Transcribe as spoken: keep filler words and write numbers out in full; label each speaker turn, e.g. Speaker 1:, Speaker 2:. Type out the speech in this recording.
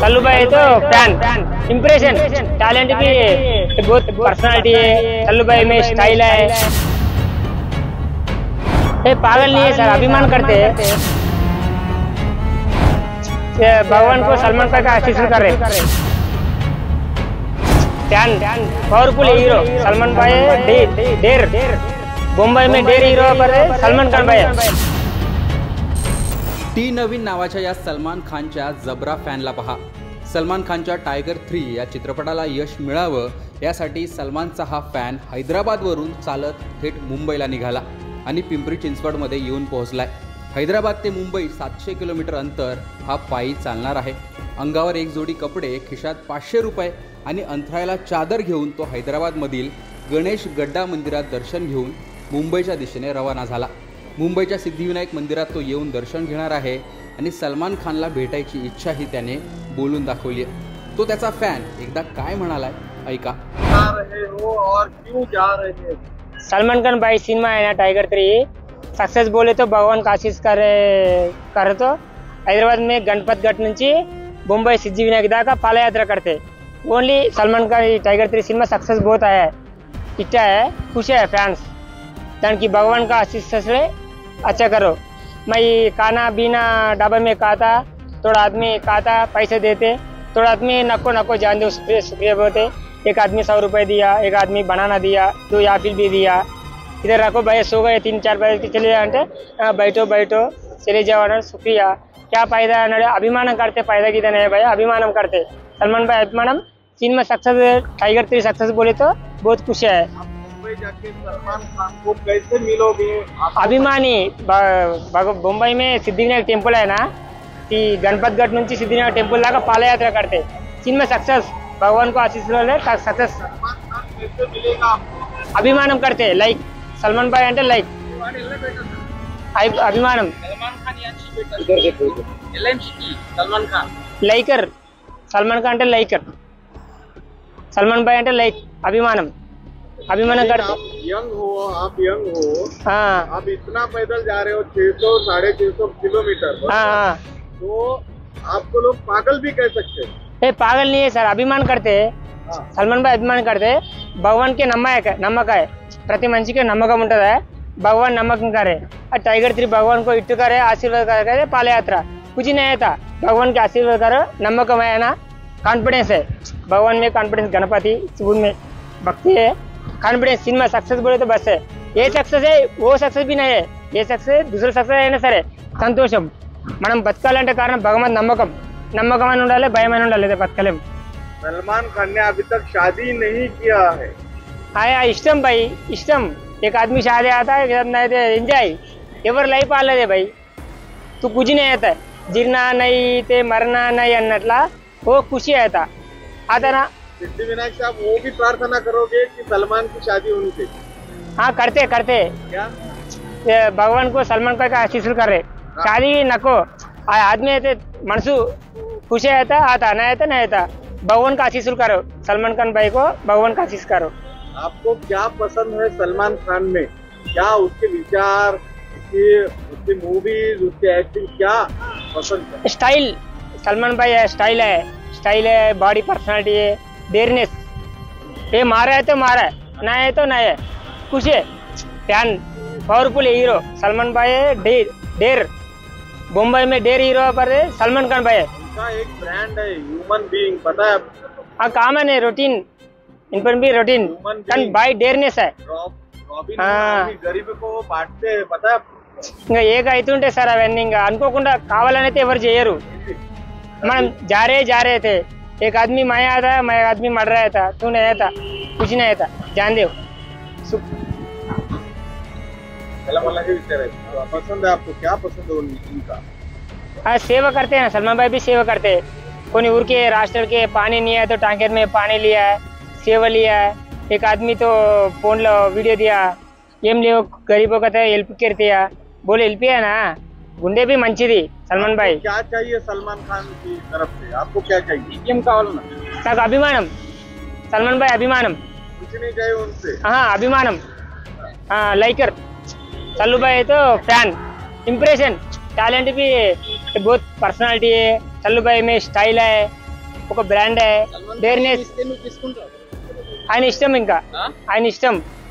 Speaker 1: सल्लू भाई तो fan, impression, talent भी बहुत, पर्सनालिटी है। सल्लू भाई में स्टाइल है। ये पागल नहीं है सर, अभिमान करते हैं। भगवान को सलमान खान का आशीष कर रहे। फैन, पावरफुल हीरो सलमान भाई डेर, मुंबई में डेर हीरो पर सलमान खान भाई।
Speaker 2: टी नवीन नावाच्या या सलमान खानच्या जबरा फॅनला पहा। सलमान खानच्या टायगर थ्री या चित्रपटाला यश मिळावं यासाठी सलमानचा हा फॅन हैदराबादवरून चालत थेट मुंबईला निघाला आणि पिंपरी चिंचवडमध्ये येऊन पोहोचलाय। हैदराबाद ते मुंबई सातशे किलोमीटर अंतर हा पायी चालणार आहे। अंगावर एक जोडी कपडे, खिशात पाचशे रुपये आणि अंथरायला चादर घेऊन तो हैदराबादमधील गणेश गड्डा मंदिरात दर्शन घेऊन मुंबईच्या दिशेने रवाना झाला। मुंबईच्या सिद्धिविनायक मंदिरात तो येऊन दर्शन घेणार आहे आणि सलमान खानला भेटायची इच्छाही त्याने बोलून दाखवली आहे। तो त्याचा फॅन एकदा काय म्हणालाय ऐका।
Speaker 3: जा रहे हो और क्यों जा रहे हो?
Speaker 1: सलमान खान भाई सिनेमा है ना टाइगर थ्री, सक्सेस बोले तो भगवान का आशीष करे करतो। हैदराबाद में गणपत गट నుంచి मुंबई सिद्धिविनायक दाका पादयात्रा करते। Only Salman Khan Tiger three cinema success बहुत आया है, इच्छा है, खुश है फैंस दान की भगवान का आशीष से अच्छा करो। मैं खाना बीना ढाबा में खाता, थोड़ा आदमी खाता, पैसे देते, थोड़ा आदमी नको नको जान दो, शुक्रिया शुक्रिया बोलते। एक आदमी सौ रुपये दिया, एक आदमी बनाना दिया, दो याफिल भी दिया। इधर रखो भाई, सो गए तीन चार बजे के चले जाते, बैठो बैठो चले जाओ ना, शुक्रिया। क्या फायदा है? अभिमान करते, फायदा किधर नहीं भाई, अभिमान करते। सलमान भाई अभिमान cinema success, Tiger three success बोले तो बहुत खुश है।
Speaker 3: मुंबई जाके सलमान खान को कैसे मिलोगे?
Speaker 1: अभिमानी मुंबई में सिद्धिविनायक टेम्पल है ना, कि गणपत गट నుంచి सिद्धिविनायक टेम्पल दाका पादयात्रा करते। सिनेमा सक्सेस, भगवान को आशीष सक्सेस।
Speaker 3: सलमान खान कैसे मिलेगा आपको?
Speaker 1: अभिमानम करते, लाइक सलमान भाई అంటే లైక్ అభిమానం।
Speaker 3: सलमान खान यांची भेट इधर देखो, एलएमसी की सलमान खान
Speaker 1: లైకర్, సల్మాన్ ఖాన్ అంటే లైకర్, సల్మాన్ భాయ్ అంటే లైక్ అభిమానం, अभिमान करते।
Speaker 3: आप यंग हो, आप यंग हो,
Speaker 1: हाँ
Speaker 3: आप इतना पैदल जा रहे हो छह सौ साढ़े छह सौ किलोमीटर,
Speaker 1: हाँ हाँ,
Speaker 3: तो आपको लोग पागल भी कह सकते हैं।
Speaker 1: ये पागल नहीं है सर, अभिमान करते। सलमान भाई अभिमान करते, भगवान के नమ్మక నమ్మక ప్రతి మనిషికి నమ్మకం ఉంటుంది। भगवान नमक करे, टाइगर थ्री भगवान को इट्टू करे, आशीर्वाद करे, पादयात्रा कुछ नहीं है था। भगवान के आशीर्वाद करो, नమ్మకం है ना, कॉन्फिडेंस है भगवान में, कॉन्फिडेंस गणपति शिव में भक्ति है, कॉन्फिडेंस। सिनेमा सक्सेस बोले तो बस है, ये सक्सेस है वो सक्सेस भी नहीं है, ये सक्सेस दूसरा सक्सेस అయినా సరే సంతోషం। మనం బతకాలంటే కారణం భగవంతు నమ్మకం, నమ్మకం అని ఉండాలి, భయం అని ఉండాలి, బతకలేం।
Speaker 3: सलमान खान ने अभी तक शादी नहीं किया है।
Speaker 1: आया इष्टम भाई, इष्टम। एक आदमी शादी आता है, एक नहीं थे एंजॉय, एवर लाइफ आलदे भाई, तू कुछ नहीं आता, जिरना नहीं ते मरना नहीं अन्नट्ला वो खुशी आता आता ना।
Speaker 3: सिद्धिविनायक साहब वो भी प्रार्थना करोगे कि सलमान की शादी होनी चाहिए?
Speaker 1: हाँ करते करते,
Speaker 3: क्या
Speaker 1: ये भगवान को सलमान का आशीष करे, शादी नको। आदमी అయితే మనసు खुशी आता, आता नहीं आता नहीं आता, भगवान का आशीष करो, सलमान खान भाई को भगवान का आशीष करो।
Speaker 3: आपको क्या पसंद है सलमान खान में? क्या उसके विचार, उसकी उसकी मूवीज, उसकी एक्टिंग क्या पसंद है?
Speaker 1: स्टाइल, सलमान भाई है, स्टाइल है, स्टाइल है, बॉडी पर्सनालिटी है, डेयरनेस। ये मारा है तो मारा है, ना है तो नहीं है, खुश है। फैन, पावरफुल हीरो सलमान भाई है, डेर डेर मुंबई में डेर हीरो पर सलमान खान भाई है।
Speaker 3: उनका एक ब्रांड है ह्यूमन बीइंग, पता है आपको?
Speaker 1: हाँ कॉमन है, रूटीन इन पर भी रूटीन,
Speaker 3: being.
Speaker 1: भाई डेयरनेस है।
Speaker 3: रॉबिन
Speaker 1: हाँ।
Speaker 3: गरीब को बांटते हैं, पता है आपको?
Speaker 1: ఇంకా ఏక అవుతుంటే సార్ అవన్నీ ఇంకా అనుకోకుండా కావాలనైతే ఎవరు చేయరు। మనం జారే జారే थे, एक आदमी मैं आया था, मैं आदमी मर रहा था, तू नहीं आया था, कुछ नहीं आया था, जान दे।
Speaker 3: पसंद है आपको? क्या पसंद है उनका?
Speaker 1: हाँ सेवा करते हैं, सलमान भाई भी सेवा करते हैं। कोई ऊर के राष्ट्र के पानी नहीं है तो टैंकर में पानी लिया है, सेवा लिया है। एक आदमी तो फोन लो वीडियो दिया, एम ले गरीबों का हेल्प करते हैं, बोले हेल्प है ना, गुंडे भी मंचिदी सलमान भाई।
Speaker 3: क्या चाहिए सलमान खान की तरफ से? आपको क्या चाहिए? एम కావాలన్నా
Speaker 1: నాకు అభిమానం, सलमान भाई अभिमानम,
Speaker 3: कुछ नहीं चाहिए उनसे।
Speaker 1: हाँ अभिमानम, हाँ लाइकर। सल्लू भाई तो फैन, इम्प्रेशन, टैलेंट भी बहुत, पर्सनालिटी है। सल्लू भाई में स्टाइल है, ఒక బ్రాండే డేర్నెస్
Speaker 3: ఇస్తే నువ్వు తీసుకుంటావు
Speaker 1: ఆయన ఇష్టం ఇంకా
Speaker 3: ఆ?
Speaker 1: ఆయన ఇష్టం